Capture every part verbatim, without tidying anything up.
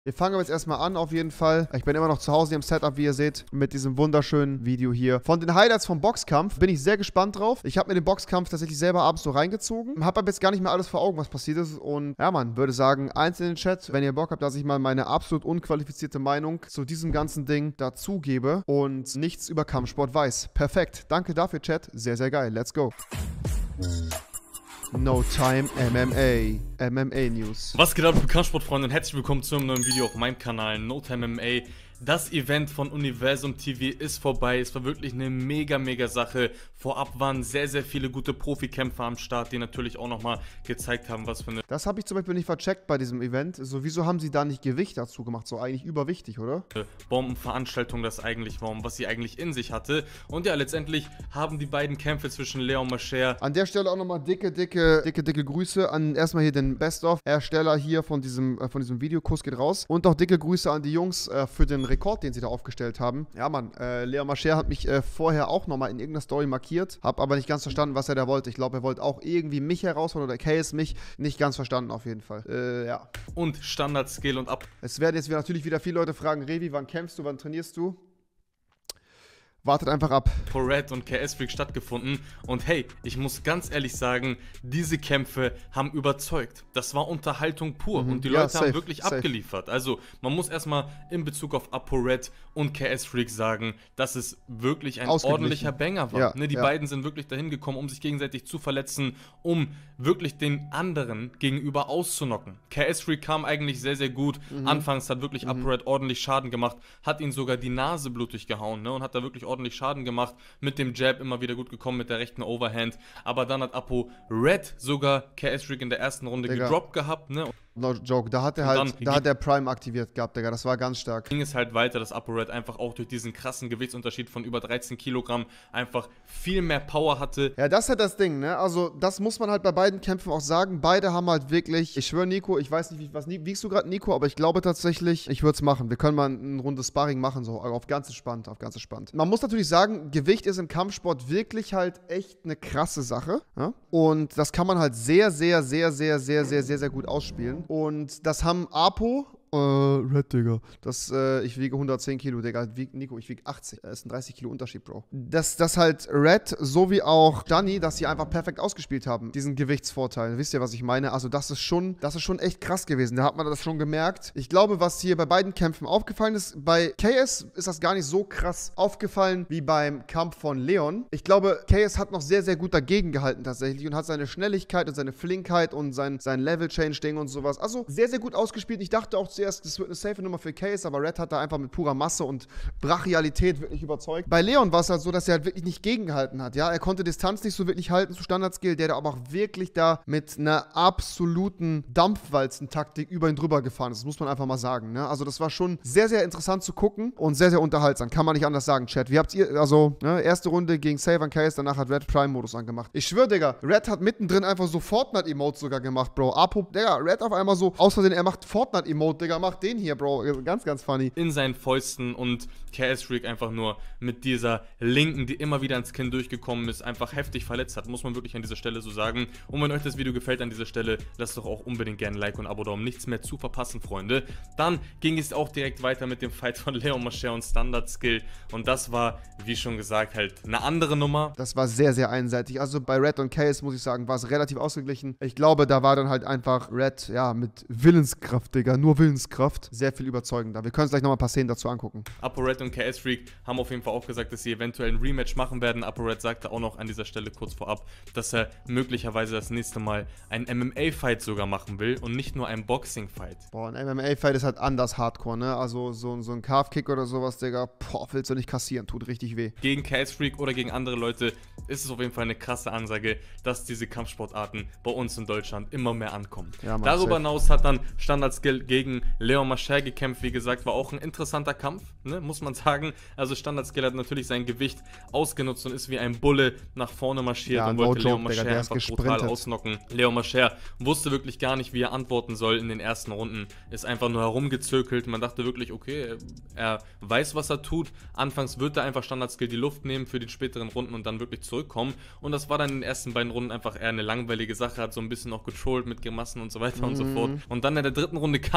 Wir fangen aber jetzt erstmal an, auf jeden Fall. Ich bin immer noch zu Hause im Setup, wie ihr seht, mit diesem wunderschönen Video hier. Von den Highlights vom Boxkampf bin ich sehr gespannt drauf. Ich habe mir den Boxkampf tatsächlich selber abends so reingezogen. Habe aber jetzt gar nicht mehr alles vor Augen, was passiert ist. Und ja, man, würde sagen, eins in den Chat, wenn ihr Bock habt, dass ich mal meine absolut unqualifizierte Meinung zu diesem ganzen Ding dazugebe und nichts über Kampfsport weiß. Perfekt. Danke dafür, Chat. Sehr, sehr geil. Let's go. No Time M M A. M M A News. Was geht ab, Kampfsportfreunde, und herzlich willkommen zu einem neuen Video auf meinem Kanal No Time M M A. Das Event von Universum T V ist vorbei. Es war wirklich eine mega, mega Sache. Vorab waren sehr, sehr viele gute Profikämpfer am Start, die natürlich auch nochmal gezeigt haben, was für eine... Das habe ich zum Beispiel nicht vercheckt bei diesem Event. So, wieso haben sie da nicht Gewicht dazu gemacht? So eigentlich überwichtig, oder? Bombenveranstaltung das eigentlich war und was sie eigentlich in sich hatte. Und ja, letztendlich haben die beiden Kämpfe zwischen Leon Mascher... An der Stelle auch nochmal dicke, dicke, dicke, dicke Grüße an erstmal hier den Best-of-Ersteller hier von diesem, äh, von diesem Video. Kuss geht raus. Und auch dicke Grüße an die Jungs äh, für den Rekord, den sie da aufgestellt haben. Ja, Mann, äh, Leon Mascher hat mich äh, vorher auch nochmal in irgendeiner Story markiert. Hab aber nicht ganz verstanden, was er da wollte. Ich glaube, er wollte auch irgendwie mich herausfordern oder K S mich. Nicht ganz verstanden auf jeden Fall. Äh, ja. Und Standard-Skill und ab... Es werden jetzt natürlich wieder viele Leute fragen, Revi, wann kämpfst du, wann trainierst du? Wartet einfach ab. Red und K S-Freak stattgefunden. Und hey, ich muss ganz ehrlich sagen, diese Kämpfe haben überzeugt. Das war Unterhaltung pur. Mhm. Und die ja, Leute safe, haben wirklich safe. abgeliefert. Also, man muss erstmal in Bezug auf Red und K S-Freak sagen, dass es wirklich ein ordentlicher Banger war. Ja, ne, die ja. beiden sind wirklich dahin gekommen, um sich gegenseitig zu verletzen, um wirklich den anderen gegenüber auszunocken. K S-Freak kam eigentlich sehr, sehr gut. Mhm. Anfangs hat wirklich mhm. Red ordentlich Schaden gemacht, hat ihn sogar die Nase blutig gehauen, ne, und hat da wirklich ordentlich Schaden gemacht, mit dem Jab immer wieder gut gekommen, mit der rechten Overhand, aber dann hat Apo Red sogar K S-Freak in der ersten Runde Digga. gedroppt gehabt, ne? No joke, da hat er halt, da hat der Prime aktiviert gehabt, Digga, das war ganz stark. Ging es halt weiter, dass Apo Red einfach auch durch diesen krassen Gewichtsunterschied von über dreizehn Kilogramm einfach viel mehr Power hatte. Ja, das ist halt das Ding, ne, also das muss man halt bei beiden Kämpfen auch sagen, beide haben halt wirklich, ich schwöre Nico, ich weiß nicht, wie, was wiegst du gerade, Nico, aber ich glaube tatsächlich, ich würde es machen, wir können mal eine Runde Sparring machen, so auf ganz entspannt, auf ganz entspannt. Man muss natürlich sagen, Gewicht ist im Kampfsport wirklich halt echt eine krasse Sache, ja? Und das kann man halt sehr, sehr, sehr, sehr, sehr, sehr, sehr, sehr gut ausspielen. Und das haben Apo, äh, Red, Digga, das, äh, ich wiege hundertzehn Kilo, Digga, wieg, Nico, ich wiege achtzig, das ist ein dreißig Kilo Unterschied, Bro. Dass das halt Red, sowie auch Gianni, dass sie einfach perfekt ausgespielt haben, diesen Gewichtsvorteil, wisst ihr, was ich meine? Also das ist schon, das ist schon echt krass gewesen, da hat man das schon gemerkt. Ich glaube, was hier bei beiden Kämpfen aufgefallen ist, bei K S ist das gar nicht so krass aufgefallen, wie beim Kampf von Leon. Ich glaube, K S hat noch sehr, sehr gut dagegen gehalten tatsächlich und hat seine Schnelligkeit und seine Flinkheit und sein, sein Level-Change-Ding und sowas, also sehr, sehr gut ausgespielt. Ich dachte auch zuerst, das wird eine safe Nummer für K S, aber Red hat da einfach mit purer Masse und Brachialität wirklich überzeugt. Bei Leon war es halt so, dass er halt wirklich nicht gegengehalten hat, ja, er konnte Distanz nicht so wirklich halten zu Standard-Skill, der da aber auch wirklich da mit einer absoluten Dampfwalzen-Taktik über ihn drüber gefahren ist, das muss man einfach mal sagen, ne, also das war schon sehr, sehr interessant zu gucken und sehr, sehr unterhaltsam, kann man nicht anders sagen, Chat. Wie habt ihr, also, ne, erste Runde gegen Save an K S, danach hat Red Prime-Modus angemacht. Ich schwöre, Digga, Red hat mittendrin einfach so Fortnite-Emotes sogar gemacht, Bro. Apo, Digga, Red auf einmal so, aus Versehen, er macht Fortnite-Emote, Digga, macht den hier, Bro. Ganz, ganz funny. In seinen Fäusten und K S-Freak einfach nur mit dieser Linken, die immer wieder ins Kinn durchgekommen ist, einfach heftig verletzt hat, muss man wirklich an dieser Stelle so sagen. Und wenn euch das Video gefällt an dieser Stelle, lasst doch auch unbedingt gerne ein Like und ein Abo da, um nichts mehr zu verpassen, Freunde. Dann ging es auch direkt weiter mit dem Fight von Leon Mascher und Standard Skill und das war, wie schon gesagt, halt eine andere Nummer. Das war sehr, sehr einseitig. Also bei Red und K S, muss ich sagen, war es relativ ausgeglichen. Ich glaube, da war dann halt einfach Red, ja, mit Willenskraft, Digga, nur Willenskraft, sehr viel überzeugender. Wir können uns gleich nochmal ein paar Szenen dazu angucken. Apo Red und K S-Freak haben auf jeden Fall auch gesagt, dass sie eventuell ein Rematch machen werden. Apo Red sagte auch noch an dieser Stelle kurz vorab, dass er möglicherweise das nächste Mal ein M M A-Fight sogar machen will und nicht nur ein Boxing-Fight. Boah, ein M M A-Fight ist halt anders hardcore, ne? Also so, so ein Calf-Kick oder sowas, Digga, boah, willst du nicht kassieren, tut richtig weh. Gegen K S-Freak oder gegen andere Leute ist es auf jeden Fall eine krasse Ansage, dass diese Kampfsportarten bei uns in Deutschland immer mehr ankommen. Ja, Mann, Darüber safe. hinaus hat dann Standard Skill gegen Leon Mascher gekämpft, wie gesagt, war auch ein interessanter Kampf, ne, muss man sagen. Also Standard Skill hat natürlich sein Gewicht ausgenutzt und ist wie ein Bulle nach vorne marschiert ja, und no wollte joke, Leon Mascher Digga, einfach brutal ausnocken. Leon Mascher wusste wirklich gar nicht, wie er antworten soll in den ersten Runden, ist einfach nur herumgezirkelt. Man dachte wirklich, okay, er weiß, was er tut. Anfangs wird er einfach Standard Skill die Luft nehmen für die späteren Runden und dann wirklich zurückkommen. Und das war dann in den ersten beiden Runden einfach eher eine langweilige Sache, hat so ein bisschen auch getrollt mit Grimassen und so weiter mhm. und so fort. Und dann in der dritten Runde kam Leon Mascher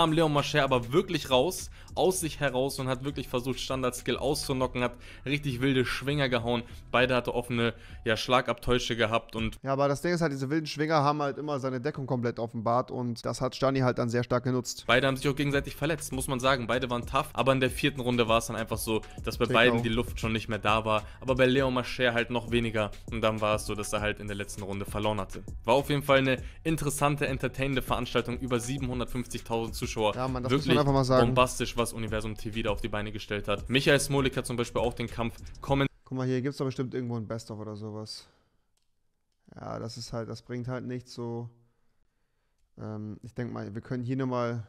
Mascher aber wirklich raus, aus sich heraus und hat wirklich versucht, Standard-Skill auszunocken, hat richtig wilde Schwinger gehauen. Beide hatte offene, ja, Schlagabtäusche gehabt und... Ja, aber das Ding ist halt, diese wilden Schwinger haben halt immer seine Deckung komplett offenbart und das hat Stani halt dann sehr stark genutzt. Beide haben sich auch gegenseitig verletzt, muss man sagen. Beide waren tough, aber in der vierten Runde war es dann einfach so, dass bei beiden die Luft schon nicht mehr da war, aber bei Leon Mascher halt noch weniger und dann war es so, dass er halt in der letzten Runde verloren hatte. War auf jeden Fall eine interessante, entertainende Veranstaltung, über siebenhundertfünfzigtausend Zuschauer. Ja, Mann, das wirklich muss man einfach mal sagen. Bombastisch, was Universum T V da auf die Beine gestellt hat. Michael Smolik hat zum Beispiel auch den Kampf kommentiert. Guck mal, hier gibt es doch bestimmt irgendwo ein Best-of oder sowas. Ja, das ist halt, das bringt halt nicht so. Ähm, ich denke mal, wir können hier nochmal.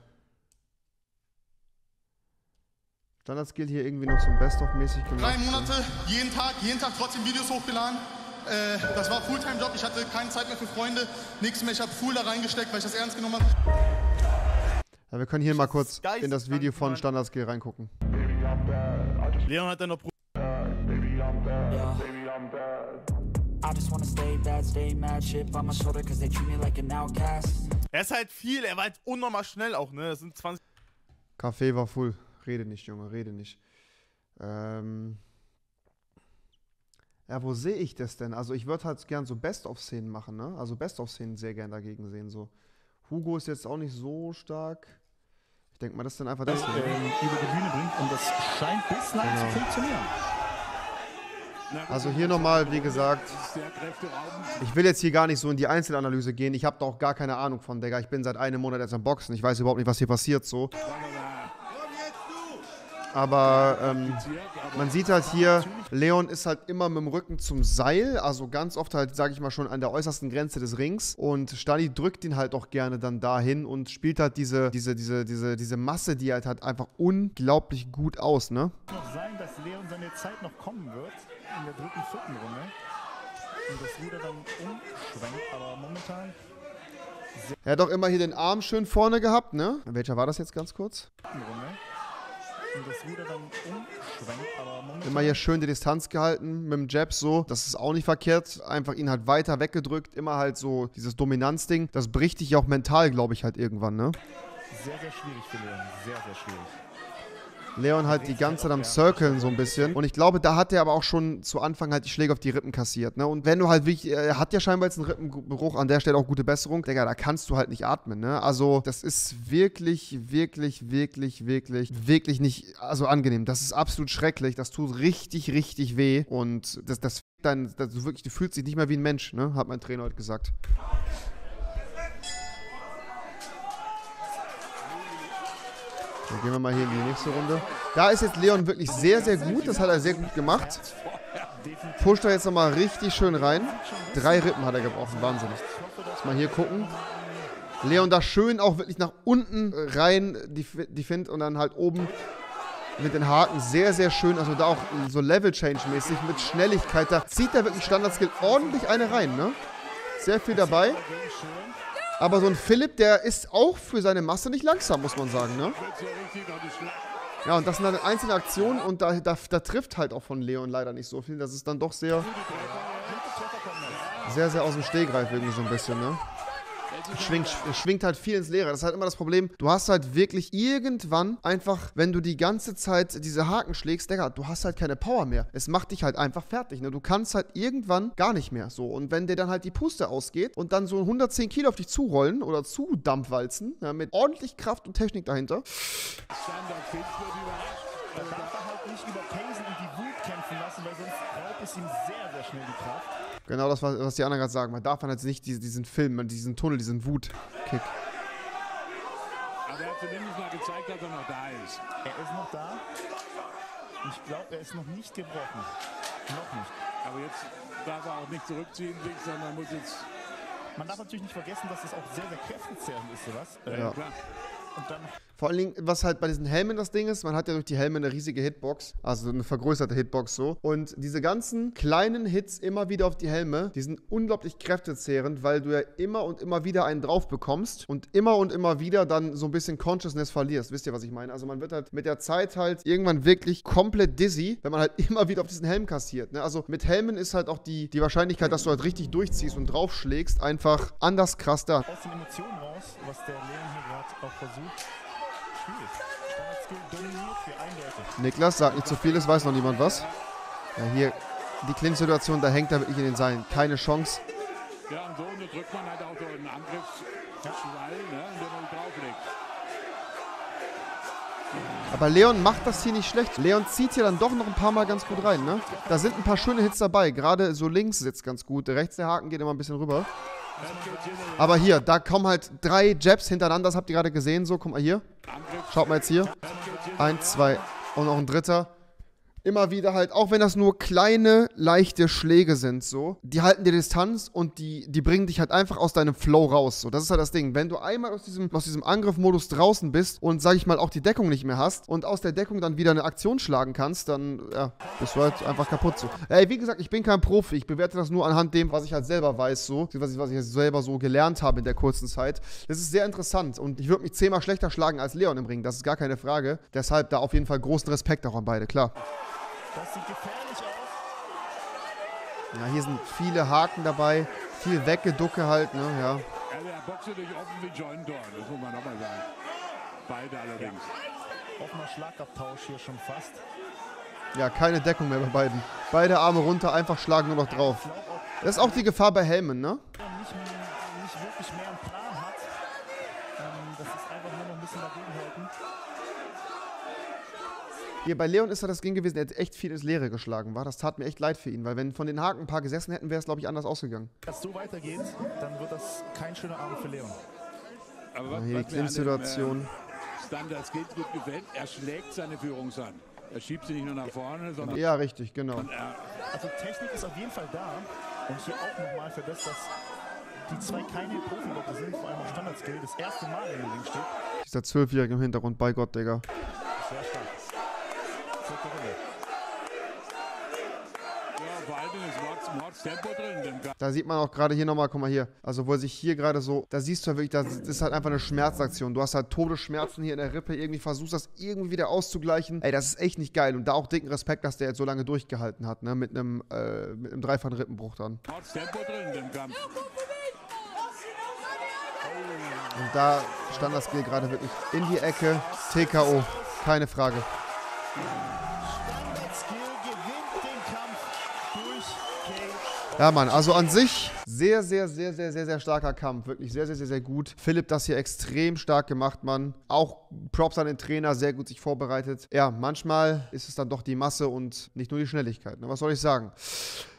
Standard-Skill hier irgendwie noch so ein Best-of-mäßig gemacht. Drei Monate, jeden Tag, jeden Tag trotzdem Videos hochgeladen. Äh, das war Fulltime-Job, ich hatte keine Zeit mehr für Freunde, nichts mehr, ich habe full da reingesteckt, weil ich das ernst genommen habe. Ja, wir können hier mal kurz in das Video von Standard-Skill reingucken. Leon hat dann noch... Er ist halt viel, er war halt unnormal schnell auch, ne? Das sind zwanzig... Kaffee war full. Rede nicht, Junge, rede nicht. Ähm... Ja, wo sehe ich das denn? Also ich würde halt gern so Best-of-Szenen machen, ne? Also Best-of-Szenen sehr gern dagegen sehen, so. Hugo ist jetzt auch nicht so stark. Ich denke mal, das ist dann einfach das, das ähm, über die Bühne bringt und das scheint bislang genau. zu funktionieren. Also hier nochmal, wie gesagt, ich will jetzt hier gar nicht so in die Einzelanalyse gehen. Ich habe da auch gar keine Ahnung von, Digga. Ich bin seit einem Monat jetzt am Boxen. Ich weiß überhaupt nicht, was hier passiert, so. Aber ähm, man sieht halt hier, Leon ist halt immer mit dem Rücken zum Seil, also ganz oft halt, sage ich mal, schon an der äußersten Grenze des Rings. Und Stani drückt ihn halt auch gerne dann dahin und spielt halt diese, diese, diese, diese, diese Masse, die halt, halt einfach unglaublich gut aus, ne? Es kann auch sein, dass Leon seine Zeit noch kommen wird, in der dritten, vierten Runde. Und das wieder dann umschwenkt, aber momentan... Er hat auch immer hier den Arm schön vorne gehabt, ne? Welcher war das jetzt ganz kurz? Runde. Und das wieder dann umschwenkt, aber momentan... Immer hier schön die Distanz gehalten mit dem Jab so. Das ist auch nicht verkehrt. Einfach ihn halt weiter weggedrückt. Immer halt so dieses Dominanzding. Das bricht dich auch mental, glaube ich, halt irgendwann, ne? Sehr, sehr schwierig für Leon. Sehr, sehr schwierig. Leon halt die ganze Zeit am Circlen so ein bisschen. Und ich glaube, da hat er aber auch schon zu Anfang halt die Schläge auf die Rippen kassiert, ne? Und wenn du halt wirklich, er hat ja scheinbar jetzt einen Rippenbruch, an der Stelle auch gute Besserung. Digga, da kannst du halt nicht atmen, ne? Also, das ist wirklich, wirklich, wirklich, wirklich, wirklich nicht, also angenehm. Das ist absolut schrecklich. Das tut richtig, richtig weh. Und das, das, dann, das wirklich, du fühlst dich nicht mehr wie ein Mensch, ne? Hat mein Trainer heute gesagt. Dann gehen wir mal hier in die nächste Runde. Da ist jetzt Leon wirklich sehr, sehr gut. Das hat er sehr gut gemacht. Pusht er jetzt nochmal richtig schön rein. Drei Rippen hat er gebrochen. Wahnsinn. Lass mal hier gucken. Leon da schön auch wirklich nach unten rein, die, die Find, und dann halt oben mit den Haken sehr, sehr schön. Also da auch so Level-Change-mäßig mit Schnelligkeit. Da zieht er wirklich Standard-Skill ordentlich eine rein, ne? Sehr viel dabei. Aber so ein Philipp, der ist auch für seine Masse nicht langsam, muss man sagen, ne? Ja, und das sind dann einzelne Aktionen und da, da, da trifft halt auch von Leon leider nicht so viel. Das ist dann doch sehr, sehr, sehr aus dem Stegreif irgendwie so ein bisschen, ne? Schwingt, schwingt halt viel ins Leere. Das ist halt immer das Problem. Du hast halt wirklich irgendwann einfach, wenn du die ganze Zeit diese Haken schlägst, Digga, du hast halt keine Power mehr. Es macht dich halt einfach fertig, ne? Du kannst halt irgendwann gar nicht mehr so. Und wenn dir dann halt die Puste ausgeht und dann so hundertzehn Kilo auf dich zurollen oder zudampfwalzen, ja, mit ordentlich Kraft und Technik dahinter. Da darf er halt nicht über Pacen und die Wut kämpfen lassen, weil sonst raubt es ihm sehr, sehr schnell die Kraft. Genau das, was die anderen gerade sagen. Man darf man jetzt nicht diesen, diesen Film, diesen Tunnel, diesen Wut-Kick. Aber er hat zumindest mal gezeigt, dass er noch da ist. Er ist noch da. Und ich glaube, er ist noch nicht gebrochen. Noch nicht. Aber jetzt darf er auch nicht zurückziehen, sondern muss jetzt... Man darf natürlich nicht vergessen, dass das auch sehr, sehr kräftezehrend ist, sowas. Ja. Ja, klar. Und dann... Vor allen Dingen, was halt bei diesen Helmen das Ding ist, man hat ja durch die Helme eine riesige Hitbox, also eine vergrößerte Hitbox so. Und diese ganzen kleinen Hits immer wieder auf die Helme, die sind unglaublich kräftezehrend, weil du ja immer und immer wieder einen drauf bekommst und immer und immer wieder dann so ein bisschen Consciousness verlierst. Wisst ihr, was ich meine? Also man wird halt mit der Zeit halt irgendwann wirklich komplett dizzy, wenn man halt immer wieder auf diesen Helm kassiert, ne? Also mit Helmen ist halt auch die, die Wahrscheinlichkeit, dass du halt richtig durchziehst und draufschlägst, einfach anders krass da. Aus den Emotionen raus, was der Leon hier gerade auch versucht. schwierig. Standard-Skill dominiert hier eindeutig. Niklas sagt nicht zu viel, es weiß noch niemand was. Ja, hier die Clinch-Situation, da hängt er wirklich in den Seilen. Keine Chance. Ja, und so unterdrückt man halt auch so einen Angriffsschwall, ne, indem man drauflegt. Aber Leon macht das hier nicht schlecht. Leon zieht hier dann doch noch ein paar Mal ganz gut rein, ne? Da sind ein paar schöne Hits dabei. Gerade so links sitzt ganz gut. Rechts der Haken geht immer ein bisschen rüber. Aber hier, da kommen halt drei Jabs hintereinander. Das habt ihr gerade gesehen. So, guck mal hier. Schaut mal jetzt hier. Eins, zwei und noch ein dritter. Immer wieder halt, auch wenn das nur kleine, leichte Schläge sind, so, die halten dir Distanz und die, die bringen dich halt einfach aus deinem Flow raus. So, das ist halt das Ding. Wenn du einmal aus diesem, aus diesem Angriffmodus draußen bist und, sag ich mal, auch die Deckung nicht mehr hast und aus der Deckung dann wieder eine Aktion schlagen kannst, dann, ja, bist du halt einfach kaputt so. Ey, wie gesagt, ich bin kein Profi. Ich bewerte das nur anhand dem, was ich halt selber weiß, so, was ich, was ich selber so gelernt habe in der kurzen Zeit. Das ist sehr interessant und ich würde mich zehnmal schlechter schlagen als Leon im Ring. Das ist gar keine Frage. Deshalb da auf jeden Fall großen Respekt auch an beide, klar. Das sieht gefährlich aus. Ja, hier sind viele Haken dabei, viel Weggeducke halt, ne, ja. Also er boxt natürlich offen wie John Dorn, das muss man nochmal sagen. Beide allerdings. Offener Schlagabtausch hier schon fast. Ja, keine Deckung mehr bei beiden. Beide Arme runter, einfach schlagen nur noch drauf. Das ist auch die Gefahr bei Helmen, ne? Nicht, nicht wirklich mehr einen Plan hat. Ähm, das ist einfach nur noch ein bisschen dagegenhalten. Hier bei Leon ist ja das Ding gewesen, er hat echt viel ins Leere geschlagen, war. Das tat mir echt leid für ihn, weil wenn von den Haken ein paar gesessen hätten, wäre es, glaube ich, anders ausgegangen. Wenn das so weitergeht, dann wird das kein schöner Abend für Leon. Aber Ja, was, hier die was mir an dem, Clinch-Situation. äh, Standard Skills gut gefällt, er schlägt seine Führungshand. Er schiebt sie nicht nur nach vorne, sondern Ja, richtig, genau. er, Also Technik ist auf jeden Fall da. Und hier auch nochmal für das, dass die zwei keine Profiboxer sind, vor allem auf Standard-Skill, das erste Mal in den Ring steht. Dieser Zwölfjährige im Hintergrund, bei Gott, Digga. Sehr stark. Vierte Runde. ja, vor allem ist Mords, Mords Tempo drin. Dem Ka- Da sieht man auch gerade hier nochmal, guck mal hier. Also wo er sich hier gerade so, da siehst du ja wirklich, das ist halt einfach eine Schmerzaktion. Du hast halt Todesschmerzen hier in der Rippe, irgendwie versuchst das irgendwie wieder auszugleichen. Ey, das ist echt nicht geil. Und da auch dicken Respekt, dass der jetzt so lange durchgehalten hat, ne? Mit einem, äh, mit einem dreifachen Rippenbruch dann. Mords Tempo drin, dem Kampf. Und da stand das Skill gerade wirklich in die Ecke. T K O, keine Frage. Standard-Skill gewinnt den Kampf durch Cage. Ja, Mann, also an sich sehr, sehr, sehr, sehr, sehr, sehr starker Kampf. Wirklich sehr, sehr, sehr, sehr gut. Philipp das hier extrem stark gemacht, Mann. Auch Props an den Trainer, sehr gut sich vorbereitet. Ja, manchmal ist es dann doch die Masse und nicht nur die Schnelligkeit. Ne? Was soll ich sagen?